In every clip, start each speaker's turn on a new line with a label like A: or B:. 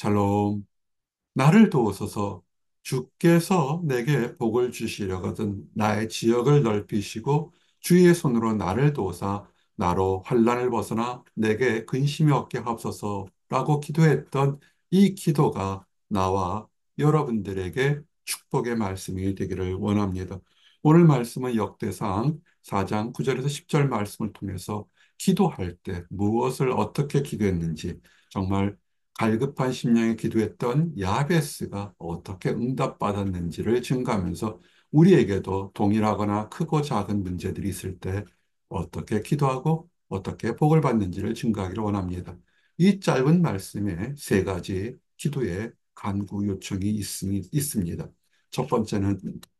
A: 샬롬. 나를 도우소서. 주께서 내게 복을 주시려거든 나의 지역을 넓히시고 주의 손으로 나를 도우사 나로 환난을 벗어나 내게 근심이 없게 하옵소서라고 기도했던 이 기도가 나와 여러분들에게 축복의 말씀이 되기를 원합니다. 오늘 말씀은 역대상 4장 9절에서 10절 말씀을 통해서 기도할 때 무엇을 어떻게 기도했는지, 정말 갈급한 심령에 기도했던 야베스가 어떻게 응답받았는지를 증가하면서 우리에게도 동일하거나 크고 작은 문제들이 있을 때 어떻게 기도하고 어떻게 복을 받는지를 증가하기를 원합니다. 이 짧은 말씀에 세 가지 기도의 간구 요청이 있습니다. 첫 번째는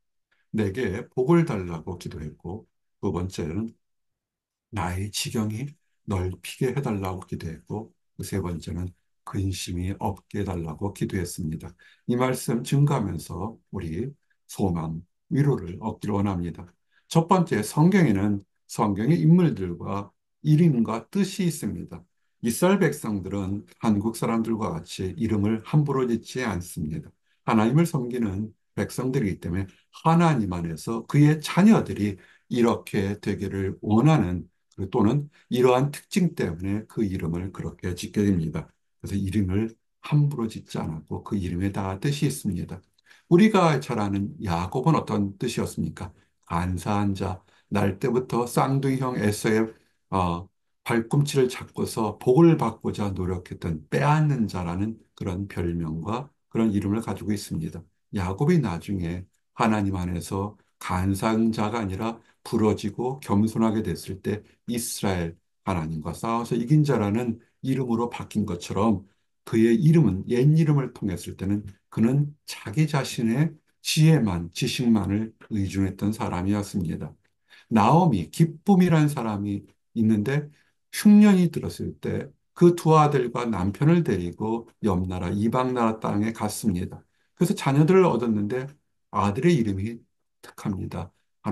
A: 내게 복을 달라고 기도했고, 두 번째는 나의 지경이 넓히게 해달라고 기도했고, 그 세 번째는 근심이 없게 해달라고 기도했습니다. 이 말씀 증가하면서 우리 소망, 위로를 얻기를 원합니다. 첫 번째, 성경의 인물들과 이름과 뜻이 있습니다. 이스라엘 백성들은 한국 사람들과 같이 이름을 함부로 짓지 않습니다. 하나님을 섬기는 백성들이기 때문에 하나님 안에서 그의 자녀들이 이렇게 되기를 원하는, 또는 이러한 특징 때문에 그 이름을 그렇게 짓게 됩니다. 그래서 이름을 함부로 짓지 않았고 그 이름에 다 뜻이 있습니다. 우리가 잘 아는 야곱은 어떤 뜻이었습니까? 간사한 자, 날 때부터 쌍둥이형 에서의 어, 발꿈치를 잡고서 복을 받고자 노력했던 빼앗는 자라는 그런 별명과 그런 이름을 가지고 있습니다. 야곱이 나중에 하나님 안에서 간사한 자가 아니라 부러지고 겸손하게 됐을 때 이스라엘, 하나님과 싸워서 이긴 자라는 이름으로 바뀐 것처럼, 그의 이름은 옛 이름을 통했을 때는 그는 자기 자신의 지식만을 의존했던 사람이었습니다. 나오미, 기쁨이란 사람이 있는데 흉년이 들었을 때 그 두 아들과 남편을 데리고 옆나라 이방 나라 땅에 갔습니다. 그래서 자녀들을 얻었는데 아들의 이름이 특합니다.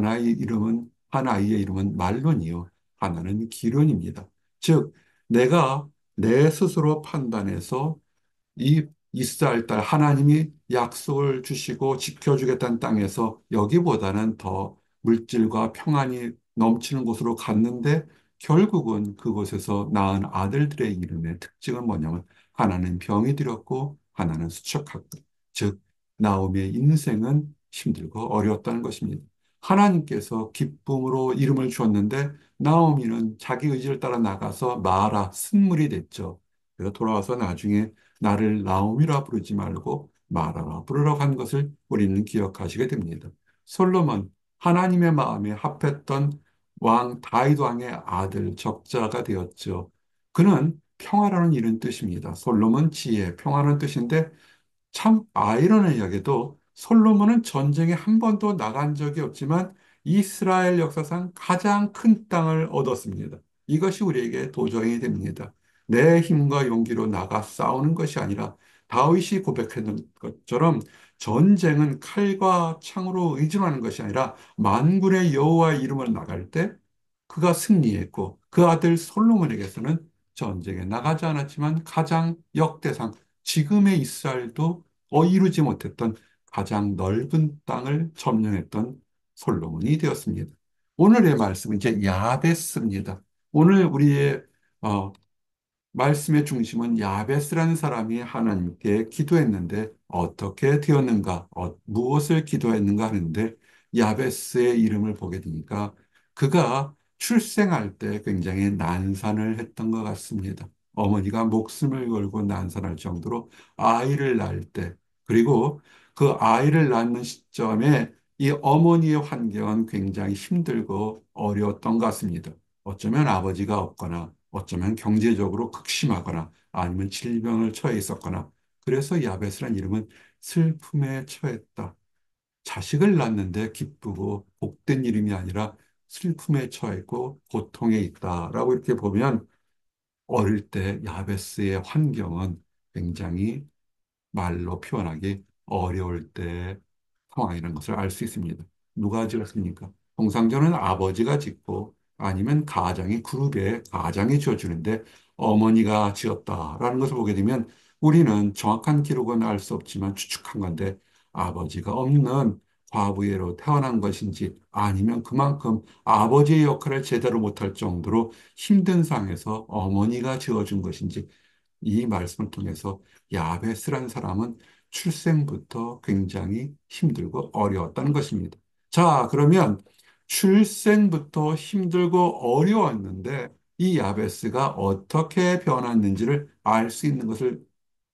A: 한 아이의 이름은 말론이요, 하나는 기론입니다. 즉, 내가 내 스스로 판단해서 이 이스라엘 딸, 하나님이 약속을 주시고 지켜주겠다는 땅에서 여기보다는 더 물질과 평안이 넘치는 곳으로 갔는데, 결국은 그곳에서 낳은 아들들의 이름의 특징은 뭐냐면 하나는 병이 들었고 하나는 수척하고, 즉 나오미의 인생은 힘들고 어려웠다는 것입니다. 하나님께서 기쁨으로 이름을 주었는데 나오미는 자기 의지를 따라 나가서 마라, 쓴물이 됐죠. 그래서 돌아와서 나중에 나를 나오미라 부르지 말고 마라라 부르라고 한 것을 우리는 기억하시게 됩니다. 솔로몬, 하나님의 마음에 합했던 왕 다윗 왕의 아들 적자가 되었죠. 그는 평화라는 이런 뜻입니다. 솔로몬 지혜, 평화라는 뜻인데, 참 아이러니하게도 솔로몬은 전쟁에 한 번도 나간 적이 없지만 이스라엘 역사상 가장 큰 땅을 얻었습니다. 이것이 우리에게 도전이 됩니다. 내 힘과 용기로 나가 싸우는 것이 아니라 다윗이 고백했던 것처럼 전쟁은 칼과 창으로 의존하는 것이 아니라 만군의 여호와의 이름을 나갈 때 그가 승리했고, 그 아들 솔로몬에게서는 전쟁에 나가지 않았지만 가장 역대상, 지금의 이스라엘도 이루지 못했던 가장 넓은 땅을 점령했던 솔로몬이 되었습니다. 오늘의 말씀은 이제 야베스입니다. 오늘 우리의 어, 말씀의 중심은 야베스라는 사람이 하나님께 기도했는데 어떻게 되었는가, 무엇을 기도했는가 하는데, 야베스의 이름을 보게 되니까 그가 출생할 때 굉장히 난산을 했던 것 같습니다. 어머니가 목숨을 걸고 난산할 정도로 아이를 낳을 때, 그리고 그 아이를 낳는 시점에 이 어머니의 환경은 굉장히 힘들고 어려웠던 것 같습니다. 어쩌면 아버지가 없거나 어쩌면 경제적으로 극심하거나 아니면 질병을 처해 있었거나, 그래서 야벳이라는 이름은 슬픔에 처했다. 자식을 낳는데 기쁘고 복된 이름이 아니라 슬픔에 처했고 고통에 있다라고 이렇게 보면, 어릴 때 야베스의 환경은 굉장히 말로 표현하기 어려울 때 상황이라는 것을 알 수 있습니다. 누가 지었습니까? 통상적으로는 아버지가 짓고 아니면 가장이 그룹에 가장이 지어주는데 어머니가 지었다라는 것을 보게 되면 우리는 정확한 기록은 알 수 없지만 추측한 건데 아버지가 없는 과부예로 태어난 것인지 아니면 그만큼 아버지의 역할을 제대로 못할 정도로 힘든 상에서 어머니가 지어준 것인지 이 말씀을 통해서 야베스란 사람은 출생부터 굉장히 힘들고 어려웠다는 것입니다. 자, 그러면 출생부터 힘들고 어려웠는데 이 야베스가 어떻게 변했는지를 알 수 있는 것을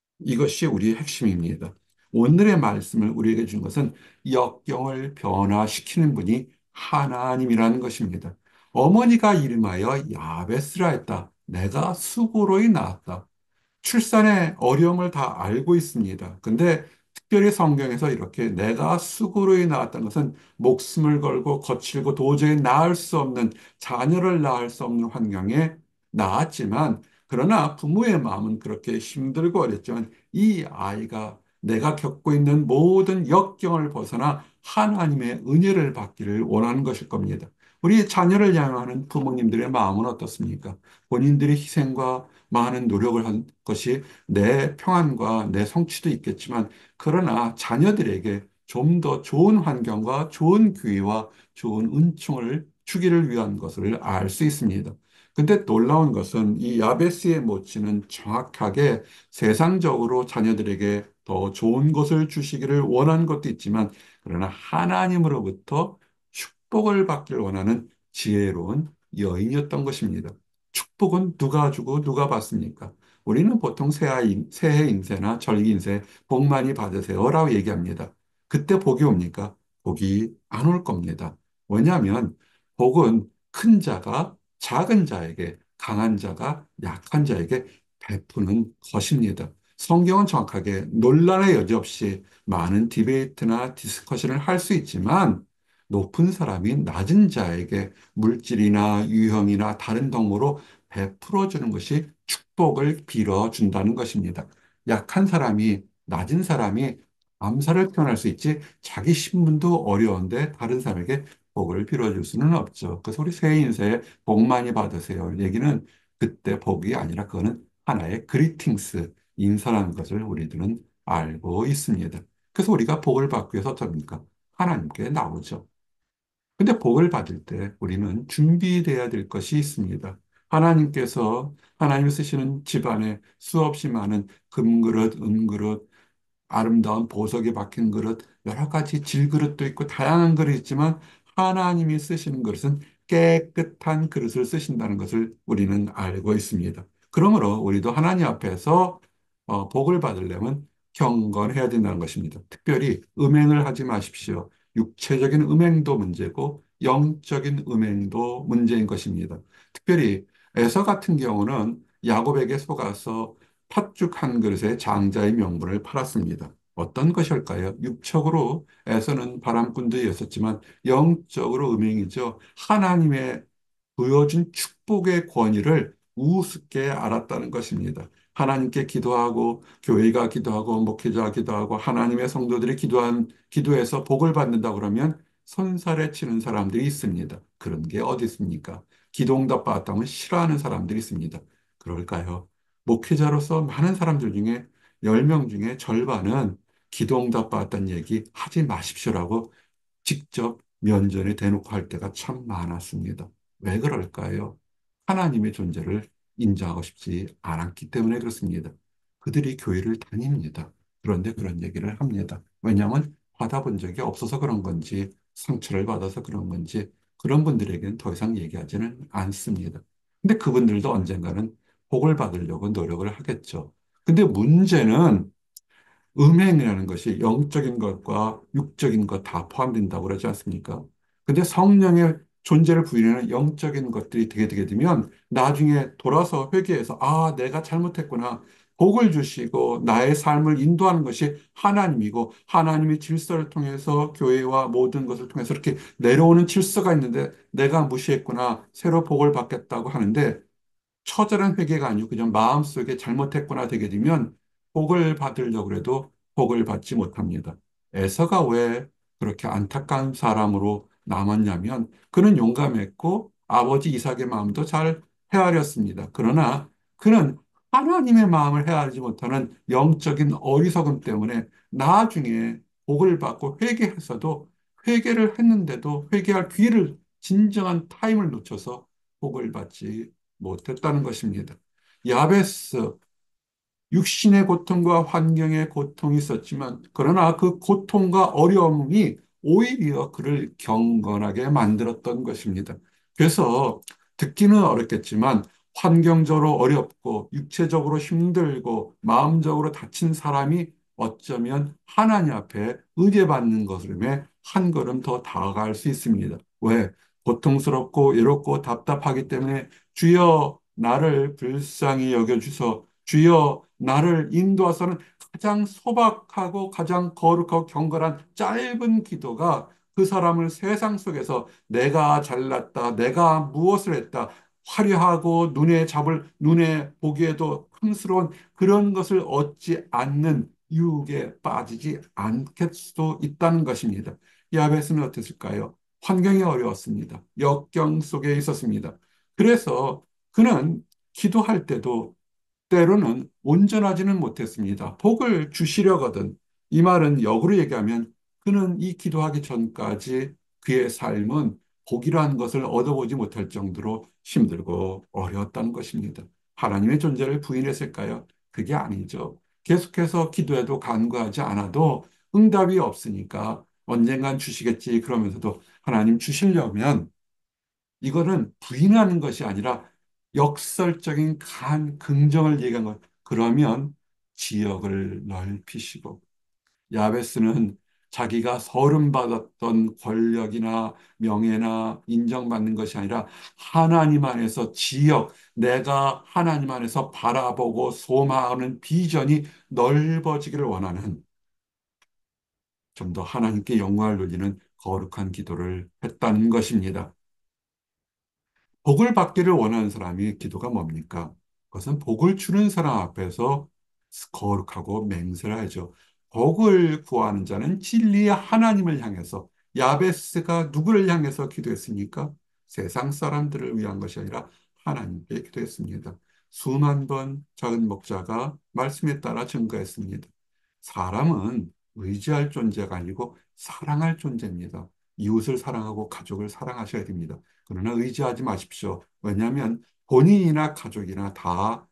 A: 이것이 우리의 핵심입니다. 오늘의 말씀을 우리에게 준 것은 역경을 변화시키는 분이 하나님이라는 것입니다. 어머니가 이름하여 야베스라 했다. 내가 수고로이 낳았다. 출산의 어려움을 다 알고 있습니다. 근데 특별히 성경에서 이렇게 내가 수고로이 낳았다는 것은 목숨을 걸고 거칠고 도저히 낳을 수 없는 자녀를 낳을 수 없는 환경에 낳았지만 그러나 부모의 마음은 그렇게 힘들고 어렵지만 이 아이가 내가 겪고 있는 모든 역경을 벗어나 하나님의 은혜를 받기를 원하는 것일 겁니다. 우리 자녀를 향하는 부모님들의 마음은 어떻습니까? 본인들의 희생과 많은 노력을 한 것이 내 평안과 내 성취도 있겠지만, 그러나 자녀들에게 좀 더 좋은 환경과 좋은 기회와 좋은 은총을 주기를 위한 것을 알 수 있습니다. 근데 놀라운 것은 이 야베스의 모친은 정확하게 세상적으로 자녀들에게 더 좋은 것을 주시기를 원한 것도 있지만, 그러나 하나님으로부터 축복을 받기를 원하는 지혜로운 여인이었던 것입니다. 축복은 누가 주고 누가 받습니까? 우리는 보통 새해 인세나 절기 인세 복 많이 받으세요라고 얘기합니다. 그때 복이 옵니까? 복이 안 올 겁니다. 왜냐하면 복은 큰 자가 작은 자에게, 강한 자가 약한 자에게 베푸는 것입니다. 성경은 정확하게 논란의 여지 없이 많은 디베이트나 디스커션을 할 수 있지만 높은 사람이 낮은 자에게 물질이나 유형이나 다른 덕으로 베풀어 주는 것이 축복을 빌어준다는 것입니다. 약한 사람이, 낮은 사람이 감사를 표현할 수 있지 자기 신분도 어려운데 다른 사람에게 복을 빌어줄 수는 없죠. 그래서 우리 새해 인사에 복 많이 받으세요. 얘기는 그때 복이 아니라 그거는 하나의 그리팅스, 인사라는 것을 우리들은 알고 있습니다. 그래서 우리가 복을 받기 위해서 어떻습니까? 하나님께 나오죠. 근데 복을 받을 때 우리는 준비되어야 될 것이 있습니다. 하나님이 쓰시는 집안에 수없이 많은 금그릇, 은그릇, 아름다운 보석이 박힌 그릇, 여러 가지 질그릇도 있고 다양한 그릇이 있지만 하나님이 쓰시는 그릇은 깨끗한 그릇을 쓰신다는 것을 우리는 알고 있습니다. 그러므로 우리도 하나님 앞에서 복을 받으려면 경건해야 된다는 것입니다. 특별히 음행을 하지 마십시오. 육체적인 음행도 문제고 영적인 음행도 문제인 것입니다. 특별히 에서 같은 경우는 야곱에게 속아서 팥죽 한 그릇에 장자의 명분을 팔았습니다. 어떤 것일까요? 육적으로 에서는 바람꾼들이었었지만 영적으로 음행이죠. 하나님의 보여준 축복의 권위를 우습게 알았다는 것입니다. 하나님께 기도하고 교회가 기도하고 목회자가 기도하고 하나님의 성도들이 기도해서 복을 받는다 그러면 손살에 치는 사람들이 있습니다. 그런 게 어디 있습니까? 기도응답 받았다면 싫어하는 사람들이 있습니다. 그럴까요? 목회자로서 많은 사람들 중에 10명 중에 절반은 기도응답 받았다는 얘기 하지 마십시오라고 직접 면전에 대놓고 할 때가 참 많았습니다. 왜 그럴까요? 하나님의 존재를 인정하고 싶지 않았기 때문에 그렇습니다. 그들이 교회를 다닙니다. 그런데 그런 얘기를 합니다. 왜냐하면 받아본 적이 없어서 그런 건지 상처를 받아서 그런 건지 그런 분들에게는 더 이상 얘기하지는 않습니다. 근데 그분들도 언젠가는 복을 받으려고 노력을 하겠죠. 근데 문제는 음행이라는 것이 영적인 것과 육적인 것 다 포함된다고 그러지 않습니까? 근데 성령의 존재를 부인하는 영적인 것들이 되게 되면 나중에 돌아서 회개해서 아, 내가 잘못했구나. 복을 주시고 나의 삶을 인도하는 것이 하나님이고 하나님의 질서를 통해서 교회와 모든 것을 통해서 이렇게 내려오는 질서가 있는데 내가 무시했구나. 새로 복을 받겠다고 하는데 처절한 회개가 아니고 그냥 마음속에 잘못했구나 되게 되면 복을 받으려고 해도 복을 받지 못합니다. 에서가 왜 그렇게 안타까운 사람으로 남았냐면 그는 용감했고 아버지 이삭의 마음도 잘 헤아렸습니다. 그러나 그는 하나님의 마음을 헤아리지 못하는 영적인 어리석음 때문에 나중에 복을 받고 회개해서도 회개를 했는데도 회개할 기회를 진정한 타임을 놓쳐서 복을 받지 못했다는 것입니다. 야베스 육신의 고통과 환경의 고통이 있었지만 그러나 그 고통과 어려움이 오히려 그를 경건하게 만들었던 것입니다. 그래서 듣기는 어렵겠지만 환경적으로 어렵고 육체적으로 힘들고 마음적으로 다친 사람이 어쩌면 하나님 앞에 의뢰받는 것을 한 걸음 더 다가갈 수 있습니다. 왜? 고통스럽고 외롭고 답답하기 때문에 주여 나를 불쌍히 여겨주소 주여 나를 인도하서는 가장 소박하고 가장 거룩하고 경건한 짧은 기도가 그 사람을 세상 속에서 내가 잘났다, 내가 무엇을 했다, 화려하고 눈에 보기에도 탐스러운 그런 것을 얻지 않는 유혹에 빠지지 않겠 수도 있다는 것입니다. 야베스는 어땠을까요? 환경이 어려웠습니다. 역경 속에 있었습니다. 그래서 그는 기도할 때도 때로는 온전하지는 못했습니다. 복을 주시려거든. 이 말은 역으로 얘기하면 그는 이 기도하기 전까지 그의 삶은 복이라는 것을 얻어보지 못할 정도로 힘들고 어려웠다는 것입니다. 하나님의 존재를 부인했을까요? 그게 아니죠. 계속해서 기도해도 간구하지 않아도 응답이 없으니까 언젠간 주시겠지 그러면서도 하나님 주시려면 이거는 부인하는 것이 아니라 역설적인 긍정을 얘기한 것. 그러면 지역을 넓히시고, 야베스는 자기가 서름받았던 권력이나 명예나 인정받는 것이 아니라 하나님 안에서 내가 하나님 안에서 바라보고 소망하는 비전이 넓어지기를 원하는 좀 더 하나님께 영광을 돌리는 거룩한 기도를 했다는 것입니다. 복을 받기를 원하는 사람이 기도가 뭡니까? 그것은 복을 주는 사람 앞에서 거룩하고 맹세를 하죠. 복을 구하는 자는 진리의 하나님을 향해서 야베스가 누구를 향해서 기도했습니까? 세상 사람들을 위한 것이 아니라 하나님께 기도했습니다. 수만 번 작은 목자가 말씀에 따라 증거했습니다. 사람은 의지할 존재가 아니고 사랑할 존재입니다. 이웃을 사랑하고 가족을 사랑하셔야 됩니다. 그러나 의지하지 마십시오. 왜냐하면 본인이나 가족이나 다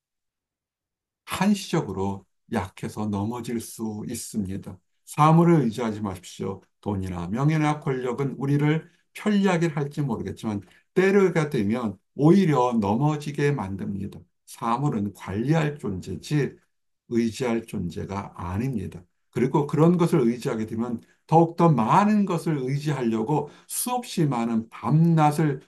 A: 한시적으로 약해서 넘어질 수 있습니다. 사물을 의지하지 마십시오. 돈이나 명예나 권력은 우리를 편리하게 할지 모르겠지만 때가 되면 오히려 넘어지게 만듭니다. 사물은 관리할 존재지 의지할 존재가 아닙니다. 그리고 그런 것을 의지하게 되면 더욱더 많은 것을 의지하려고 수없이 많은 밤낮을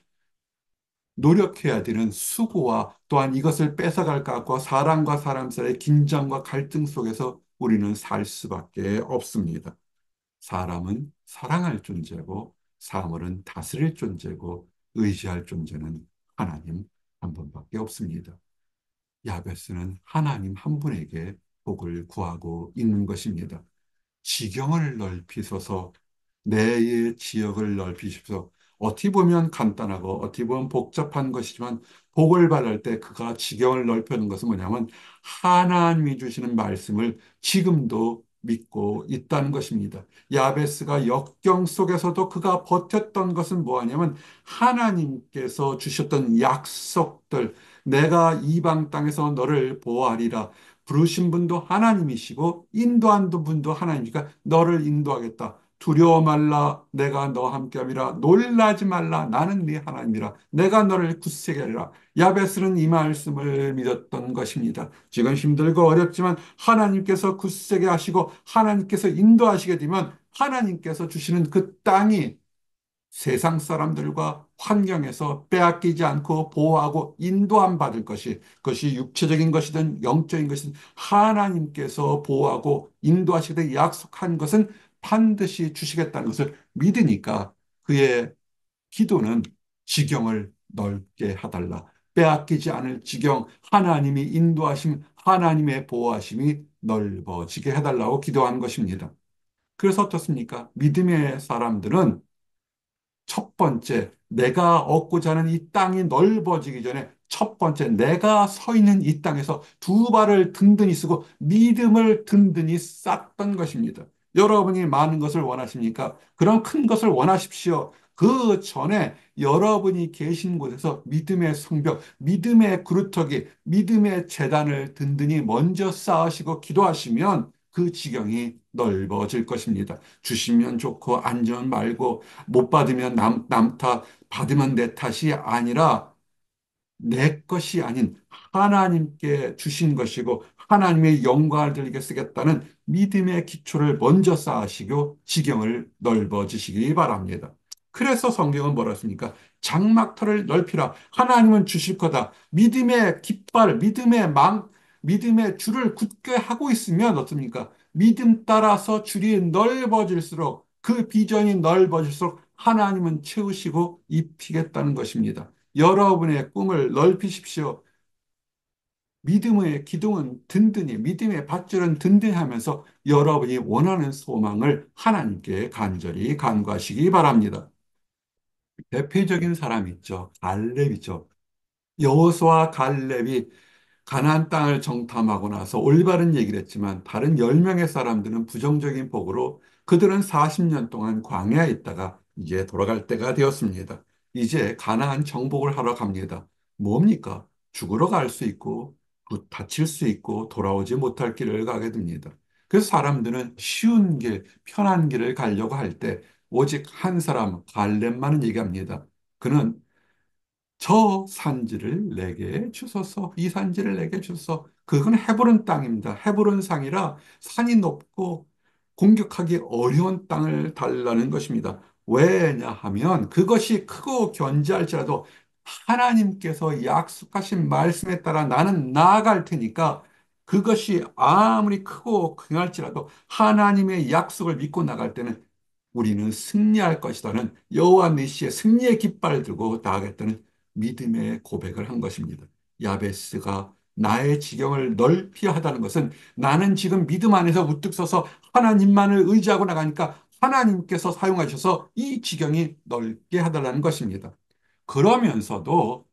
A: 노력해야 되는 수고와 또한 이것을 뺏어갈까 하고 사람과 사람 사이의 긴장과 갈등 속에서 우리는 살 수밖에 없습니다. 사람은 사랑할 존재고 사물은 다스릴 존재고 의지할 존재는 하나님 한 분밖에 없습니다. 야베스는 하나님 한 분에게 복을 구하고 있는 것입니다. 지경을 넓히소서, 내 지역을 넓히십시오. 어떻게 보면 간단하고 어떻게 보면 복잡한 것이지만 복을 받을 때 그가 지경을 넓히는 것은 뭐냐면 하나님이 주시는 말씀을 지금도 믿고 있다는 것입니다. 야베스가 역경 속에서도 그가 버텼던 것은 뭐냐면 하나님께서 주셨던 약속들, 내가 이방 땅에서 너를 보호하리라. 부르신 분도 하나님이시고 인도한 분도 하나님이니까 너를 인도하겠다. 두려워 말라 내가 너와 함께함이라 놀라지 말라 나는 네 하나님이라 내가 너를 굳세게 하리라. 야베스는 이 말씀을 믿었던 것입니다. 지금 힘들고 어렵지만 하나님께서 굳세게 하시고 하나님께서 인도하시게 되면 하나님께서 주시는 그 땅이 세상 사람들과 환경에서 빼앗기지 않고 보호하고 인도함 받을 그것이 육체적인 것이든 영적인 것이든 하나님께서 보호하고 인도하시되 약속한 것은 반드시 주시겠다는 것을 믿으니까 그의 기도는 지경을 넓게 해달라. 빼앗기지 않을 지경, 하나님이 인도하심, 하나님의 보호하심이 넓어지게 해달라고 기도한 것입니다. 그래서 어떻습니까? 믿음의 사람들은 첫 번째, 내가 얻고자 하는 이 땅이 넓어지기 전에 첫 번째, 내가 서 있는 이 땅에서 두 발을 든든히 쓰고 믿음을 든든히 쌓던 것입니다. 여러분이 많은 것을 원하십니까? 그런 큰 것을 원하십시오. 그 전에 여러분이 계신 곳에서 믿음의 성벽, 믿음의 그루터기, 믿음의 재단을 든든히 먼저 쌓으시고 기도하시면 그 지경이 넓어질 것입니다. 주시면 좋고 안 주면 말고 못 받으면 남 탓, 받으면 내 탓이 아니라 내 것이 아닌 하나님께 주신 것이고 하나님의 영광을 들리게 쓰겠다는 믿음의 기초를 먼저 쌓으시고 지경을 넓어지시기 바랍니다. 그래서 성경은 뭐라 했습니까? 장막터를 넓히라. 하나님은 주실 거다. 믿음의 깃발, 믿음의 줄을 굳게 하고 있으면 어떻습니까? 믿음 따라서 줄이 넓어질수록 그 비전이 넓어질수록 하나님은 채우시고 입히겠다는 것입니다. 여러분의 꿈을 넓히십시오. 믿음의 기둥은 든든히, 믿음의 밧줄은 든든히 하면서 여러분이 원하는 소망을 하나님께 간절히 간구하시기 바랍니다. 대표적인 사람이 있죠. 갈렙이죠. 여호수아 갈렙이 가나안 땅을 정탐하고 나서 올바른 얘기를 했지만 다른 10명의 사람들은 부정적인 복으로 그들은 40년 동안 광야에 있다가 이제 돌아갈 때가 되었습니다. 이제 가나안 정복을 하러 갑니다. 뭡니까? 죽으러 갈 수 있고 다칠 수 있고 돌아오지 못할 길을 가게 됩니다. 그래서 사람들은 쉬운 길, 편한 길을 가려고 할 때 오직 한 사람, 갈렙만은 얘기합니다. 그는 저 산지를 내게 주소서. 이 산지를 내게 주소서. 그건 헤브론 땅입니다. 헤브론 상이라 산이 높고 공격하기 어려운 땅을 달라는 것입니다. 왜냐하면 그것이 크고 견지할지라도 하나님께서 약속하신 말씀에 따라 나는 나아갈 테니까 그것이 아무리 크고 강할지라도 하나님의 약속을 믿고 나갈 때는 우리는 승리할 것이다는 여호와 니시의 승리의 깃발을 들고 나아갔다는 믿음의 고백을 한 것입니다. 야베스가 나의 지경을 넓히 하다는 것은 나는 지금 믿음 안에서 우뚝 서서 하나님만을 의지하고 나가니까 하나님께서 사용하셔서 이 지경이 넓게 하달라는 것입니다. 그러면서도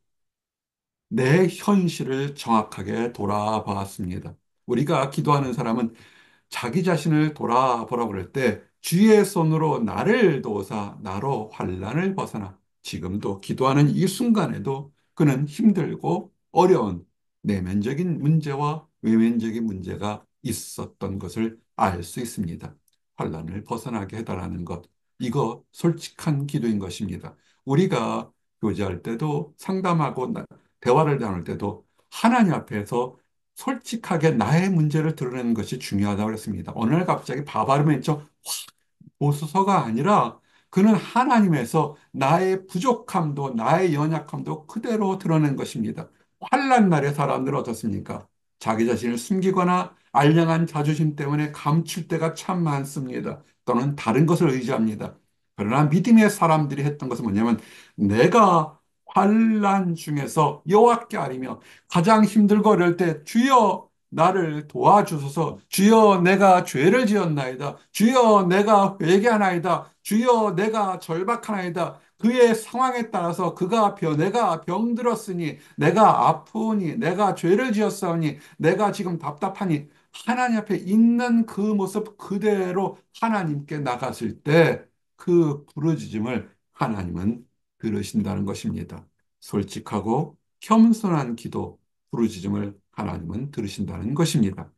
A: 내 현실을 정확하게 돌아봤습니다. 우리가 기도하는 사람은 자기 자신을 돌아보라고 그럴 때 주의 손으로 나를 도우사 나로 환난을 벗어나 지금도 기도하는 이 순간에도 그는 힘들고 어려운 내면적인 문제와 외면적인 문제가 있었던 것을 알 수 있습니다. 환난을 벗어나게 해달라는 것, 이거 솔직한 기도인 것입니다. 우리가 교제할 때도 상담하고 대화를 나눌 때도 하나님 앞에서 솔직하게 나의 문제를 드러내는 것이 중요하다고 했습니다. 어느 날 갑자기 바바르멘처 보소서가 아니라 그는 하나님에서 나의 부족함도 나의 연약함도 그대로 드러낸 것입니다. 환난 날의 사람들은 어떻습니까? 자기 자신을 숨기거나 알량한 자존심 때문에 감출 때가 참 많습니다. 또는 다른 것을 의지합니다. 그러나 믿음의 사람들이 했던 것은 뭐냐면 내가 환난 중에서 여호와께 아뢰며 가장 힘들고 어려울 때 주여 나를 도와주소서. 주여 내가 죄를 지었나이다. 주여 내가 회개하나이다. 주여 내가 절박하나이다. 그의 상황에 따라서 내가 병들었으니 내가 아프니 내가 죄를 지었사오니 내가 지금 답답하니 하나님 앞에 있는 그 모습 그대로 하나님께 나갔을 때 그 부르짖음을 하나님은 들으신다는 것입니다. 솔직하고 겸손한 기도, 부르짖음을 하나님은 들으신다는 것입니다.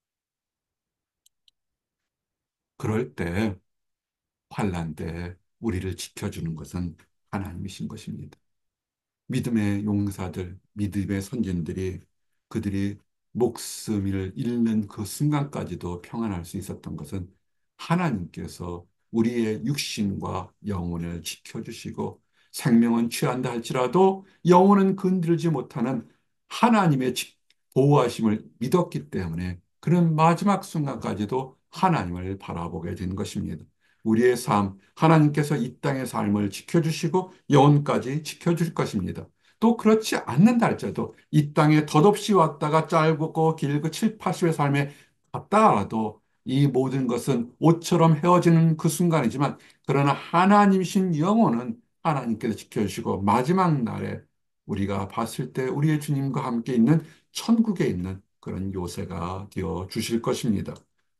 A: 그럴 때 환난 때 우리를 지켜주는 것은 하나님이신 것입니다. 믿음의 용사들, 믿음의 선진들이 그들이 목숨을 잃는 그 순간까지도 평안할 수 있었던 것은 하나님께서 우리의 육신과 영혼을 지켜주시고 생명은 취한다 할지라도 영혼은 건들지 못하는 하나님의 보호하심을 믿었기 때문에 그런 마지막 순간까지도 하나님을 바라보게 된 것입니다. 우리의 삶, 하나님께서 이 땅의 삶을 지켜주시고 영혼까지 지켜줄 것입니다. 또 그렇지 않는다 할지라도 이 땅에 덧없이 왔다가 짧고 길고 7, 80의 삶에 갔다가도 이 모든 것은 옷처럼 헤어지는 그 순간이지만 그러나 하나님이신 영혼은 하나님께서 지켜주시고 마지막 날에 우리가 봤을 때 우리의 주님과 함께 있는 천국에 있는 그런 요새가 되어 주실 것입니다.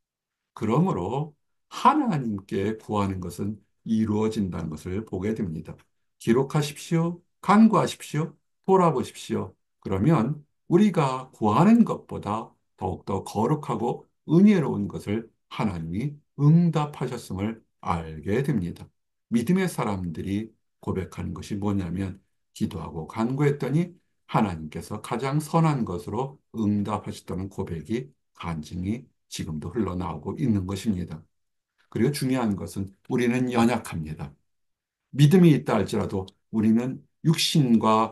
A: 그러므로 하나님께 구하는 것은 이루어진다는 것을 보게 됩니다. 기록하십시오. 간구하십시오. 돌아보십시오. 그러면 우리가 구하는 것보다 더욱더 거룩하고 은혜로운 것을 하나님이 응답하셨음을 알게 됩니다. 믿음의 사람들이 고백하는 것이 뭐냐면 기도하고 간구했더니 하나님께서 가장 선한 것으로 응답하셨다는 고백이 간증이 지금도 흘러나오고 있는 것입니다. 그리고 중요한 것은 우리는 연약합니다. 믿음이 있다 할지라도 우리는 육신과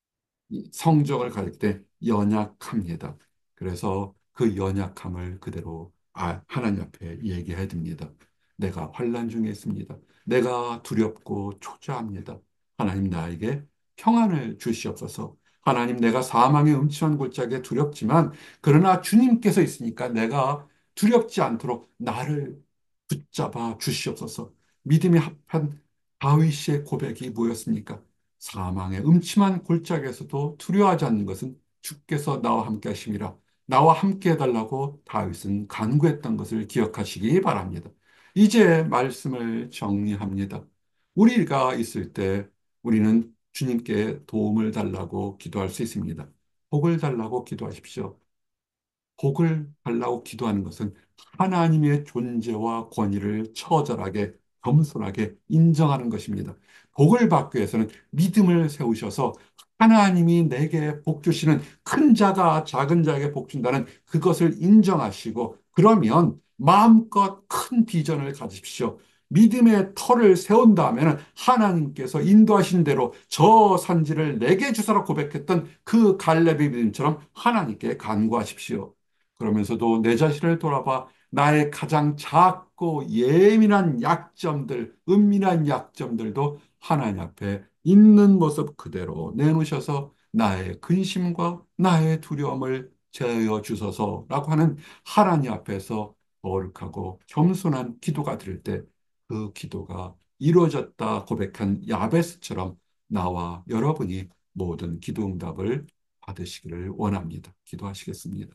A: 성적을 가질 때 연약합니다. 그래서 그 연약함을 그대로 하나님 앞에 얘기해야 됩니다. 내가 환난 중에 있습니다. 내가 두렵고 초조합니다. 하나님 나에게 평안을 주시옵소서. 하나님 내가 사망의 음침한 골짜기에 두렵지만 그러나 주님께서 있으니까 내가 두렵지 않도록 나를 붙잡아 주시옵소서. 믿음이 합한 다윗의 고백이 뭐였습니까? 사망의 음침한 골짜기에서도 두려워하지 않는 것은 주께서 나와 함께 하심이라. 나와 함께 해달라고 다윗은 간구했던 것을 기억하시기 바랍니다. 이제 말씀을 정리합니다. 우리가 있을 때 우리는 주님께 도움을 달라고 기도할 수 있습니다. 복을 달라고 기도하십시오. 복을 달라고 기도하는 것은 하나님의 존재와 권위를 처절하게 겸손하게 인정하는 것입니다. 복을 받기 위해서는 믿음을 세우셔서 하나님이 내게 복 주시는 큰 자가 작은 자에게 복 준다는 그것을 인정하시고 그러면 마음껏 큰 비전을 가지십시오. 믿음의 터를 세운 다음에는 하나님께서 인도하신 대로 저 산지를 내게 주사라 고백했던 그 갈렙의 믿음처럼 하나님께 간구하십시오. 그러면서도 내 자신을 돌아봐 나의 가장 작고 예민한 약점들, 은밀한 약점들도 하나님 앞에 있는 모습 그대로 내놓으셔서 나의 근심과 나의 두려움을 제어 주소서라고 하는 하나님 앞에서 거룩하고 겸손한 기도가 드릴 때 그 기도가 이루어졌다 고백한 야베스처럼 나와 여러분이 모든 기도 응답을 받으시기를 원합니다. 기도하시겠습니다.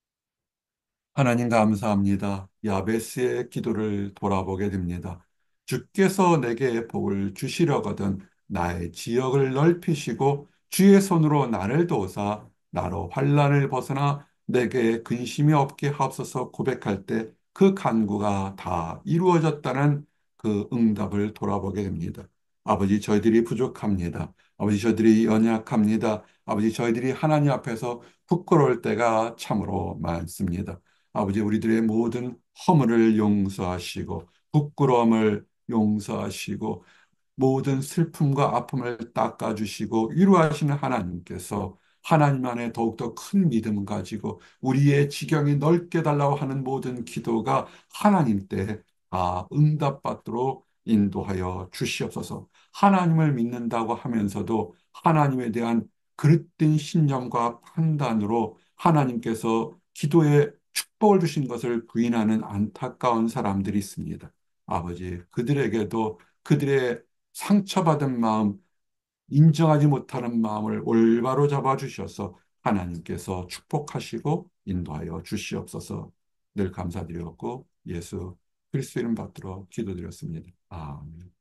A: 하나님 감사합니다. 야베스의 기도를 돌아보게 됩니다. 주께서 내게 복을 주시려거든 나의 지역을 넓히시고 주의 손으로 나를 도우사 나로 환난을 벗어나 내게 근심이 없게 하옵소서 고백할 때 그 간구가 다 이루어졌다는 그 응답을 돌아보게 됩니다. 아버지 저희들이 부족합니다. 아버지 저희들이 연약합니다. 아버지 저희들이 하나님 앞에서 부끄러울 때가 참으로 많습니다. 아버지 우리들의 모든 허물을 용서하시고 부끄러움을 용서하시고 모든 슬픔과 아픔을 닦아주시고 위로하시는 하나님께서 하나님 안에 더욱더 큰 믿음 가지고 우리의 지경이 넓게 달라고 하는 모든 기도가 하나님 때 응답받도록 인도하여 주시옵소서. 하나님을 믿는다고 하면서도 하나님에 대한 그릇된 신념과 판단으로 하나님께서 기도에 축복을 주신 것을 부인하는 안타까운 사람들이 있습니다. 아버지, 그들에게도 그들의 상처받은 마음, 인정하지 못하는 마음을 올바로 잡아주셔서 하나님께서 축복하시고 인도하여 주시옵소서. 늘 감사드렸고 예수 그리스도 이름 받들어 기도드렸습니다. 아멘.